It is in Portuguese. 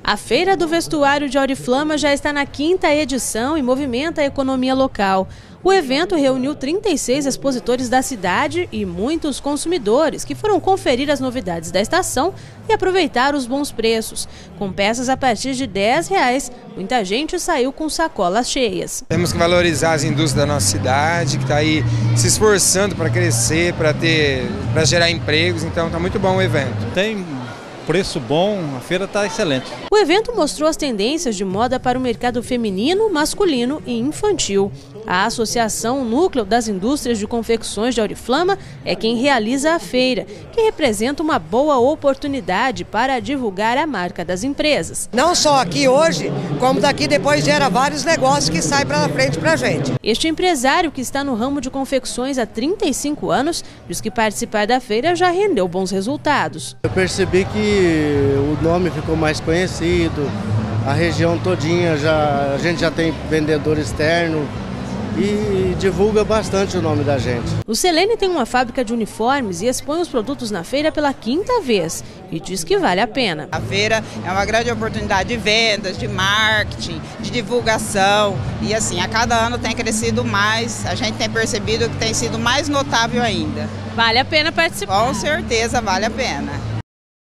A Feira do Vestuário de Auriflama já está na 5ª edição e movimenta a economia local. O evento reuniu 36 expositores da cidade e muitos consumidores que foram conferir as novidades da estação e aproveitar os bons preços. Com peças a partir de R$10, muita gente saiu com sacolas cheias. Temos que valorizar as indústrias da nossa cidade, que está aí se esforçando para crescer, para gerar empregos, então está muito bom o evento. Tem preço bom, a feira está excelente. O evento mostrou as tendências de moda para o mercado feminino, masculino e infantil. A Associação Núcleo das Indústrias de Confecções de Auriflama é quem realiza a feira, que representa uma boa oportunidade para divulgar a marca das empresas. Não só aqui hoje, como daqui depois gera vários negócios que saem para frente para a gente. Este empresário, que está no ramo de confecções há 35 anos, diz que participar da feira já rendeu bons resultados. Eu percebi que o nome ficou mais conhecido, a região todinha, a gente já tem vendedor externo e divulga bastante o nome da gente. O Selene tem uma fábrica de uniformes e expõe os produtos na feira pela 5ª vez e diz que vale a pena. A feira é uma grande oportunidade de vendas, de marketing, de divulgação e assim, a cada ano tem crescido mais, a gente tem percebido que tem sido mais notável ainda. Vale a pena participar? Com certeza vale a pena.